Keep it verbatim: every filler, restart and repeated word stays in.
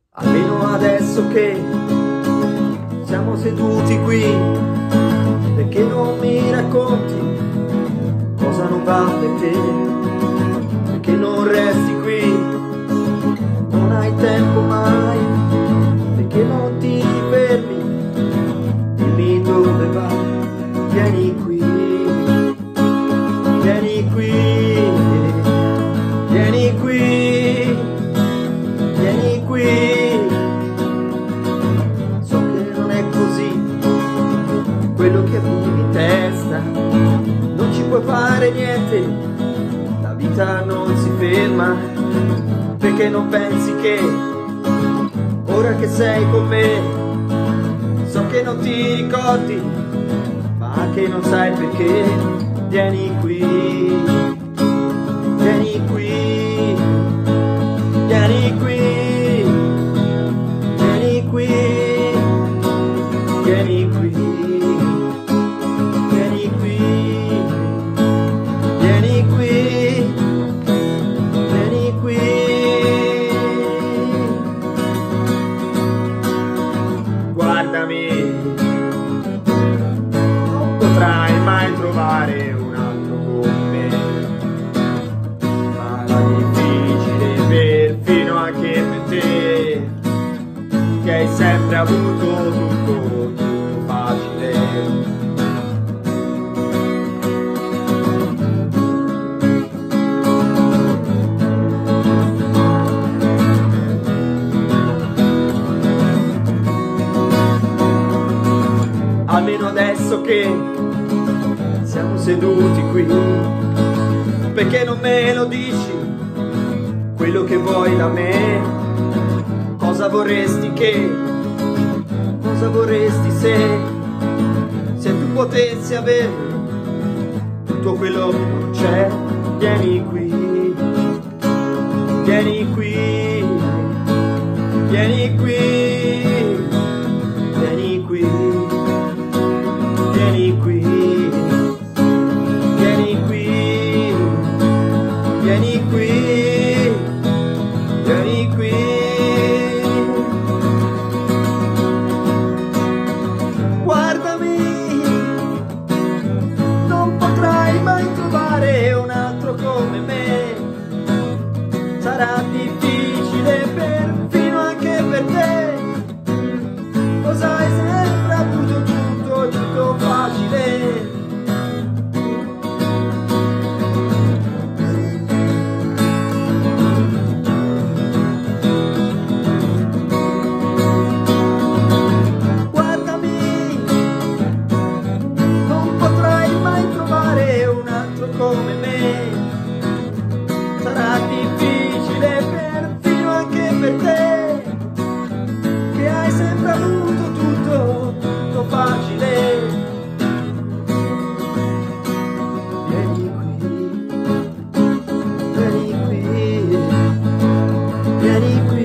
Almeno adesso che siamo seduti qui, perché non mi racconti cosa non va per te? Perché non resti qui? Non hai tempo mai? Perché non ti fermi? Dimmi dove vai? Vieni qui, vieni qui, vieni qui, vieni qui. Quello che avevi in testa, non ci puoi fare niente, la vita non si ferma, perché non pensi che ora che sei con me, so che non ti ricordi, ma che non sai perché. Vieni qui, vieni qui, vieni qui, vieni qui, vieni qui. Guardami, non potrai mai trovare un altro come me, sarà difficile perfino anche per te, che hai sempre avuto tutto, tutto facile. Almeno adesso che siamo seduti qui, perché non me lo dici quello che vuoi da me? Cosa vorresti che, cosa vorresti se, se tu potessi avere tutto quello che non c'è? Vieni qui, vieni qui, vieni qui, vieni qui. Vieni qui, vieni qui, vieni qui, vieni qui. Guardami, non potrai mai trovare un altro come me, sarà difficile perfino anche per te, cosa hai sempre avuto tutto, tutto facile. Guardami, non potrai mai trovare un altro come me, sarà difficile perfino anche per te, che hai sempre avuto tutto, tutto facile. Vieni qui, vieni qui, vieni qui.